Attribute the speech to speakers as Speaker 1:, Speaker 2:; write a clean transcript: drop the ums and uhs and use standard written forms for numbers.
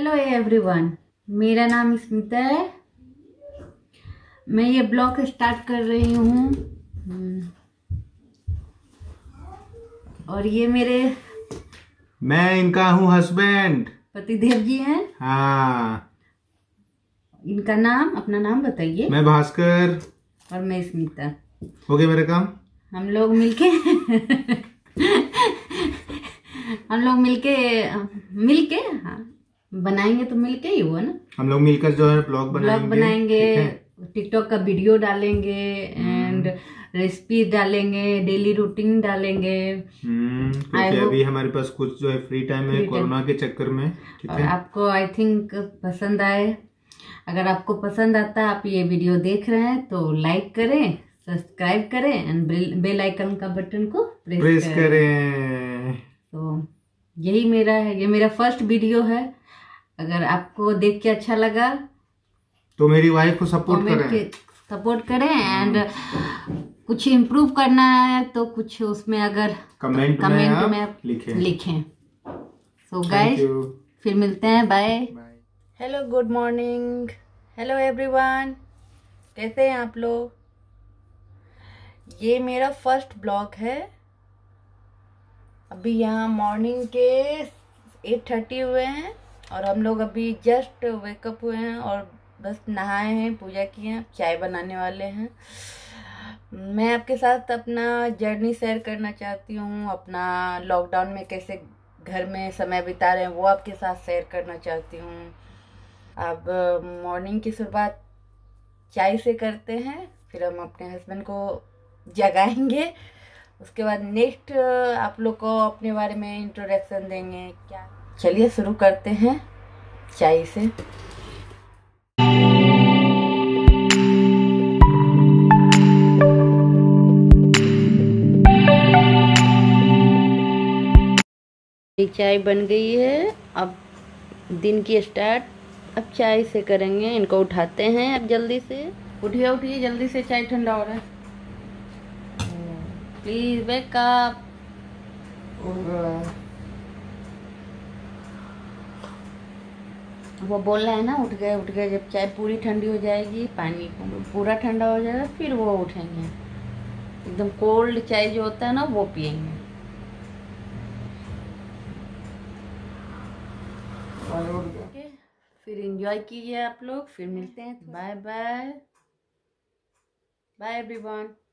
Speaker 1: Hello everyone, मेरा नाम स्मिता है। मैं ये ब्लॉग स्टार्ट कर रही हूँ और ये मेरे
Speaker 2: मैं इनका हूँ हस्बैंड,
Speaker 1: पतिदेव जी हैं।
Speaker 2: हाँ।
Speaker 1: इनका नाम, अपना नाम बताइए।
Speaker 2: मैं भास्कर
Speaker 1: और मैं स्मिता।
Speaker 2: हो गया मेरा काम।
Speaker 1: हम लोग मिलके हम लोग मिलके मिलके हाँ बनाएंगे, तो मिलके ही हुआ ना।
Speaker 2: हम लोग मिलकर जो है ब्लॉग
Speaker 1: बनाएंगे, टिकटॉक का वीडियो डालेंगे एंड रेसिपी डालेंगे, डेली रूटीन डालेंगे।
Speaker 2: क्योंकि अभी हमारे पास कुछ जो है फ्री टाइम है कोरोना के चक्कर में। ठीक
Speaker 1: और
Speaker 2: है,
Speaker 1: आपको आई थिंक पसंद आए। अगर आपको पसंद आता है, आप ये वीडियो देख रहे हैं तो लाइक करें, सब्सक्राइब करें एंड बेल आइकन का बटन को प्रेस करें। तो यही मेरा है, ये मेरा फर्स्ट वीडियो है। अगर आपको देख के अच्छा लगा
Speaker 2: तो मेरी वाइफ को सपोर्ट करें
Speaker 1: एंड कुछ इम्प्रूव करना है तो कुछ उसमें अगर
Speaker 2: कमेंट में आप
Speaker 1: लिखें। सो गाइस, फिर मिलते हैं। Bye. Hello, good morning, hello everyone, कैसे हैं आप लोग। ये मेरा फर्स्ट ब्लॉग है। अभी यहाँ मॉर्निंग के 8:30 हुए हैं और हम लोग अभी जस्ट वेकअप हुए हैं और बस नहाए हैं, पूजा किए हैं, चाय बनाने वाले हैं। मैं आपके साथ अपना जर्नी शेयर करना चाहती हूँ। अपना लॉकडाउन में कैसे घर में समय बिता रहे हैं वो आपके साथ शेयर करना चाहती हूँ। अब मॉर्निंग की शुरुआत चाय से करते हैं, फिर हम अपने हस्बैंड को जगाएंगे। उसके बाद नेक्स्ट आप लोग को अपने बारे में इंट्रोडक्शन देंगे। क्या, चलिए शुरू करते हैं चाय से। चाय बन गई है, अब दिन की स्टार्ट अब चाय से करेंगे। इनको उठाते हैं अब जल्दी से। उठिए उठिए जल्दी से, चाय ठंडा हो रहा है। Please wake up. वो बोल रहे हैं ना, उठ गए। जब चाय पूरी ठंडी हो जाएगी, पानी पूरा ठंडा हो जाएगा, फिर वो उठेंगे। एकदम कोल्ड चाय जो होता है ना, वो पियेंगे। फिर एंजॉय कीजिए आप लोग, फिर मिलते हैं। Bye bye, bye everyone.